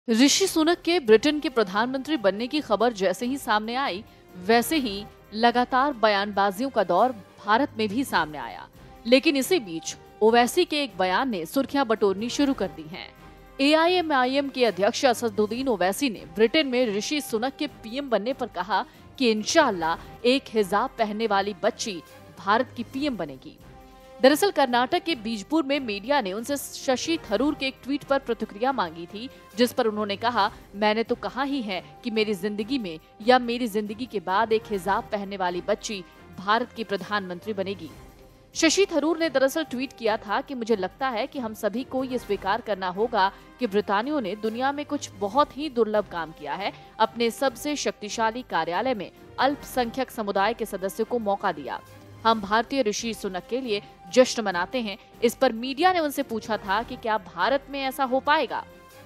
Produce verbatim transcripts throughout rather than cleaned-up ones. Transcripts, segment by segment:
ऋषि सुनक के ब्रिटेन के प्रधानमंत्री बनने की खबर जैसे ही सामने आई, वैसे ही लगातार बयानबाजियों का दौर भारत में भी सामने आया। लेकिन इसी बीच ओवैसी के एक बयान ने सुर्खियां बटोरनी शुरू कर दी हैं। ए आई एम आई एम के अध्यक्ष असदुद्दीन ओवैसी ने ब्रिटेन में ऋषि सुनक के पी एम बनने पर कहा कि इंशाअल्लाह एक हिजाब पहनने वाली बच्ची भारत की पी एम बनेगी। दरअसल कर्नाटक के बीजपुर में मीडिया ने उनसे शशि थरूर के एक ट्वीट पर प्रतिक्रिया मांगी थी, जिस पर उन्होंने कहा, मैंने तो कहा ही है कि मेरी जिंदगी में या मेरी जिंदगी के बाद एक हिजाब पहनने वाली बच्ची भारत की प्रधानमंत्री बनेगी। शशि थरूर ने दरअसल ट्वीट किया था कि मुझे लगता है कि हम सभी को ये स्वीकार करना होगा कि ब्रितानियों ने दुनिया में कुछ बहुत ही दुर्लभ काम किया है। अपने सबसे शक्तिशाली कार्यालय में अल्पसंख्यक समुदाय के सदस्यों को मौका दिया। हम भारतीय ऋषि सुनक के लिए जश्न मनाते हैं। इस पर मीडिया ने उनसे पूछा था कि क्या भारत में ऐसा हो पाएगा।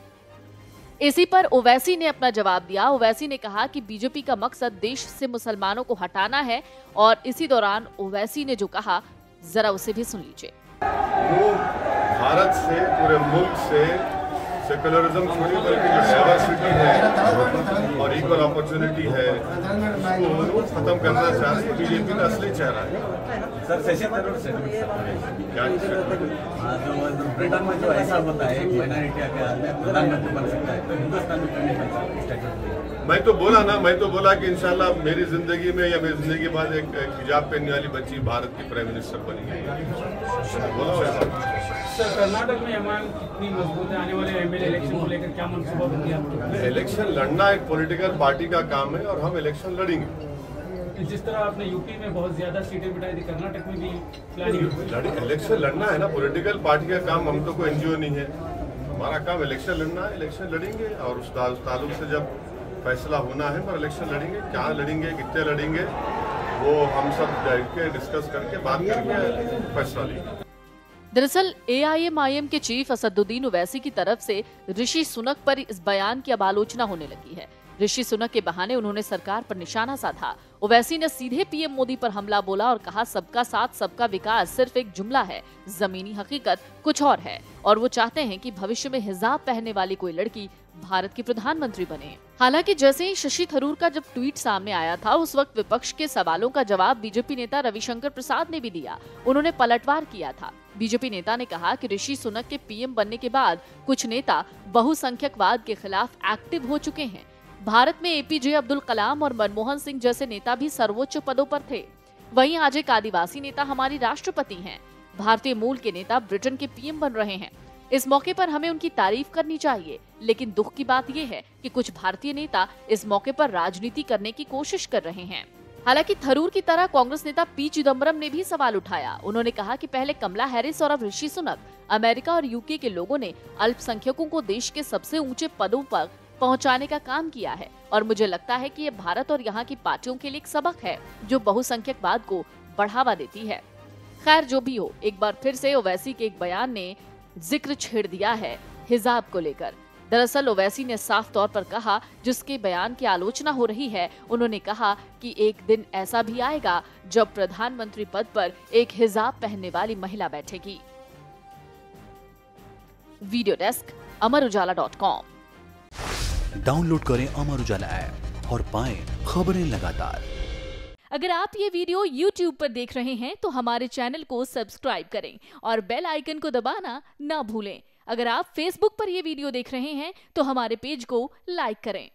इसी पर ओवैसी ने अपना जवाब दिया। ओवैसी ने कहा कि बीजेपी का मकसद देश से मुसलमानों को हटाना है और इसी दौरान ओवैसी ने जो कहा, जरा उसे भी सुन लीजिए। वो भारत से, पूरे मुल्क से सेकुलरिज्म छोड़ी, बल्कि जो डाइवर्सिटी है और इक्वल अपॉर्चुनिटी है उसको खत्म करना चाह रही है बीजेपी का असली चेहरा है। सर शशि थरूर से क्या ब्रिटेन में जो ऐसा होता है एक माइनॉरिटी आके प्रधानमंत्री बन सकता है, तो हिंदुस्तान में क्यों नहीं बन सकता? मैं तो बोला ना मैं तो बोला कि इंशाल्लाह मेरी जिंदगी में या मेरी जिंदगी के बाद एक हिजाब पहनने वाली बच्ची भारत की प्राइम मिनिस्टर बनेगी। बोला वैसा। सर कर्नाटक में एमआईएम कितनी मजबूत है? आने वाले एमएलए इलेक्शन को लेकर क्या मंसूबा बंदी है? इलेक्शन लड़ना एक पॉलिटिकल पार्टी का काम है और हम इलेक्शन लड़ेंगे। जिस तरह आपने यूपी में बहुत ज्यादा सीटें बिठाई थी, कर्नाटक में भी प्लानिंग। इलेक्शन लड़ना है ना, पॉलिटिकल पार्टी का काम। हम तो कोई एनजीओ नहीं है, हमारा काम इलेक्शन लड़ना है। इलेक्शन लड़ेंगे और उस ताल्लुक से जब फैसला होना है पर इलेक्शन लड़ेंगे। क्या लड़ेंगे, कितने लड़ेंगे, वो हम सब बैठ के डिस्कस करके बात करके फैसला लेंगे। दरअसल A I M I M के चीफ असदुद्दीन ओवैसी की तरफ से ऋषि सुनक पर इस बयान की अब आलोचना होने लगी है। ऋषि सुनक के बहाने उन्होंने सरकार पर निशाना साधा। ओवैसी ने सीधे पी एम मोदी पर हमला बोला और कहा, सबका साथ सबका विकास सिर्फ एक जुमला है, जमीनी हकीकत कुछ और है और वो चाहते हैं कि भविष्य में हिजाब पहनने वाली कोई लड़की भारत की प्रधानमंत्री बने। हालांकि जैसे ही शशि थरूर का जब ट्वीट सामने आया था, उस वक्त विपक्ष के सवालों का जवाब बीजेपी नेता रविशंकर प्रसाद ने भी दिया। उन्होंने पलटवार किया था। बीजेपी नेता ने कहा कि ऋषि सुनक के पी एम बनने के बाद कुछ नेता बहुसंख्यकवाद के खिलाफ एक्टिव हो चुके हैं। भारत में ए पी जे अब्दुल कलाम और मनमोहन सिंह जैसे नेता भी सर्वोच्च पदों पर थे। वहीं आज एक आदिवासी नेता हमारी राष्ट्रपति हैं। भारतीय मूल के नेता ब्रिटेन के पी एम बन रहे हैं। इस मौके पर हमें उनकी तारीफ करनी चाहिए, लेकिन दुख की बात यह है कि कुछ भारतीय नेता इस मौके पर राजनीति करने की कोशिश कर रहे हैं। हालांकि थरूर की तरह कांग्रेस नेता पी चिदम्बरम ने भी सवाल उठाया। उन्होंने कहा कि पहले कमला हैरिस और अब ऋषि सुनक। अमेरिका और यूके के लोगों ने अल्पसंख्यकों को देश के सबसे ऊंचे पदों पर पहुंचाने का काम किया है और मुझे लगता है कि ये भारत और यहाँ की पार्टियों के लिए एक सबक है जो बहुसंख्यकवाद को बढ़ावा देती है। खैर जो भी हो, एक बार फिर से ओवैसी के एक बयान ने जिक्र छेड़ दिया है हिजाब को लेकर। दरअसल ओवैसी ने साफ तौर पर कहा, जिसके बयान की आलोचना हो रही है, उन्होंने कहा कि एक दिन ऐसा भी आएगा जब प्रधानमंत्री पद पर एक हिजाब पहनने वाली महिला बैठेगी। Video desk Amar Ujala dot com. Download करें अमर उजाला ऐप और पाएं खबरें लगातार। अगर आप ये वीडियो यूट्यूब पर देख रहे हैं तो हमारे चैनल को सब्सक्राइब करें और बेल आइकन को दबाना ना भूलें। अगर आप फेसबुक पर ये वीडियो देख रहे हैं तो हमारे पेज को लाइक करें।